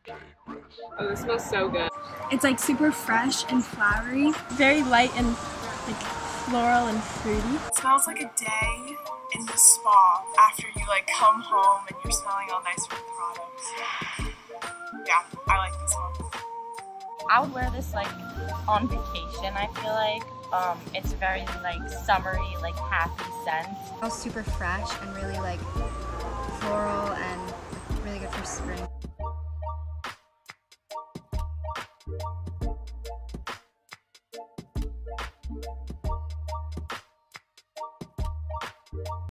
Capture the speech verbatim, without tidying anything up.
Oh, this smells so good. It's like super fresh and flowery. Very light and like floral and fruity. It smells like a day in the spa after you like come home and you're smelling all nice from products. Yeah, I like this one. I would wear this like on vacation, I feel like. Um, it's very like summery, like happy scent. It smells super fresh and really like floral and really good for spring.